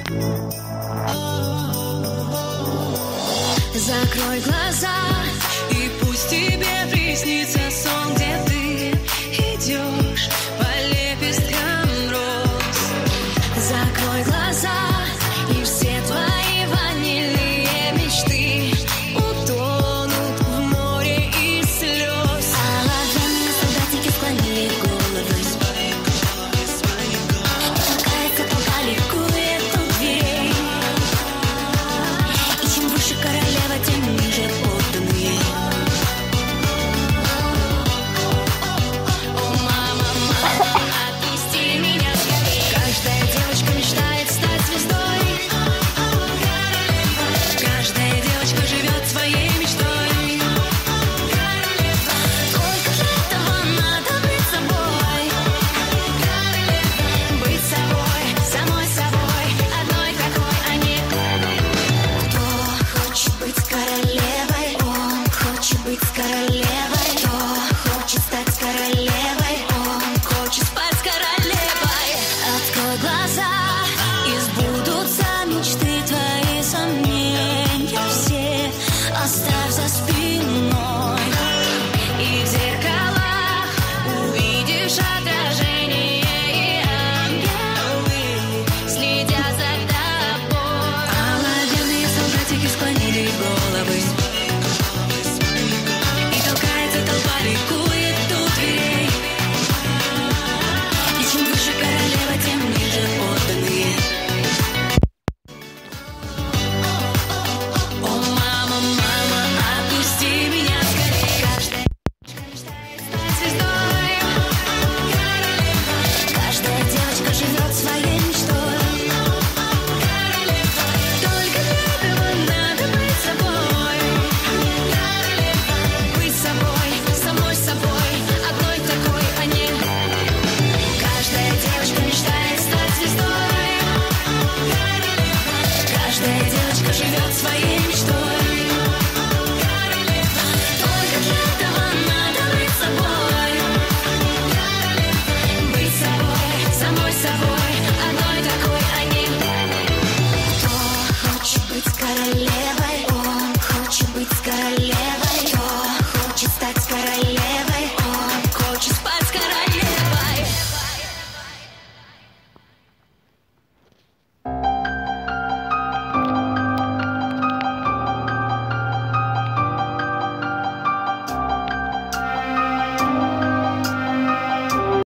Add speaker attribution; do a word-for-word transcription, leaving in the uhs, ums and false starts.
Speaker 1: Закрой глаза, и пусть тебе приснится сон, где ты идешь по лепесткам роз. Закрой глаза, и все твои ванильные мечты утонут в море из слез. Оловянные солдатики склонили головы, толкается толпа, ликует у дверей. И чем выше королева, тем ниже подданные. О, мама, мама, отпусти меня скорей. Каждая девочка мечтает стать звездой. Каждая девочка живет своей мечтой. Только для этого надо быть собой. Быть собой, самой собой, одной такой, а не кто хочет быть королевой. Он хочет быть королевой. Кто хочет стать королевой. Он хочет спать с королевой. Открой глаза, и сбудутся мечты твои, сомнения все оставь за спиной. И в зеркалах увидишь отражение, и ангелы следят за тобой. Оловянные солдатики склонили головы, и толкается толпа, ликует у дверей. И чем выше королева, тем ниже подданные. О, мама, мама, отпусти меня скорей. Каждая девочка мечтает стать звездой. Каждая девочка живет своей мечтой. Только для этого надо быть собой. Быть собой, самой собой, одной такой, а не. Каждая девочка мечтает стать звездой. Каждая девочка живет своей мечтой. Только для этого надо быть собой. Быть собой, самой собой, одной такой, а не. Кто хочет быть королевой. Он хочет быть королевой.